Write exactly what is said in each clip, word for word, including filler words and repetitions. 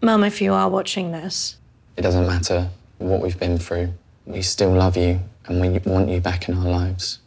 Mum, if you are watching this... It doesn't matter what we've been through. We still love you and we want you back in our lives.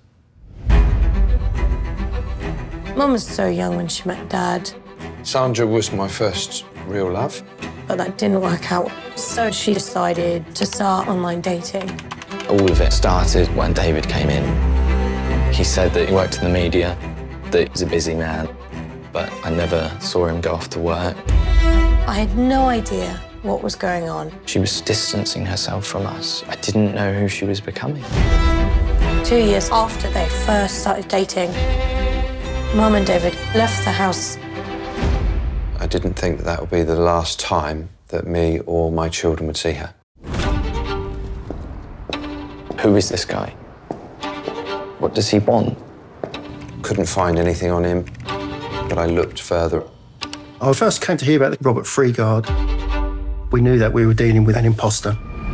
Mum was so young when she met Dad. Sandra was my first real love. But that didn't work out. So she decided to start online dating. All of it started when David came in. He said that he worked in the media, that he was a busy man, but I never saw him go off to work. I had no idea what was going on. She was distancing herself from us. I didn't know who she was becoming. Two years after they first started dating, Mum and David left the house. I didn't think that that would be the last time that me or my children would see her. Who is this guy? What does he want? Couldn't find anything on him, but I looked further. I first came to hear about Robert Freegard. We knew that we were dealing with an imposter.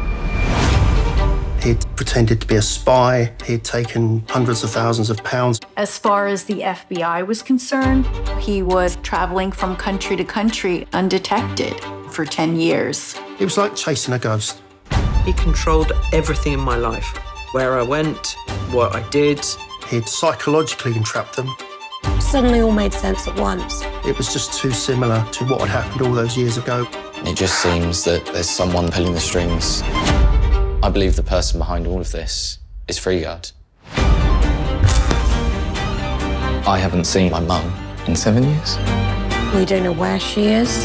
He'd pretended to be a spy. He'd taken hundreds of thousands of pounds. As far as the F B I was concerned, he was traveling from country to country undetected for ten years. It was like chasing a ghost. He controlled everything in my life. Where I went, what I did. He'd psychologically entrapped them. Suddenly all made sense at once. It was just too similar to what had happened all those years ago. It just seems that there's someone pulling the strings. I believe the person behind all of this is Freegard. I haven't seen my mum in seven years. We don't know where she is.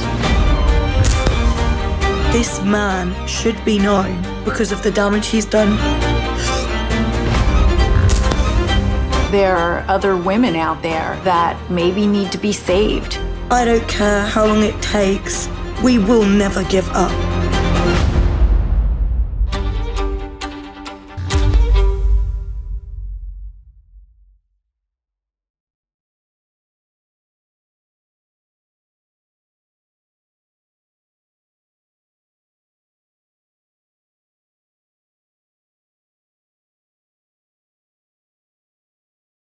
This man should be known because of the damage he's done. There are other women out there that maybe need to be saved. I don't care how long it takes. We will never give up.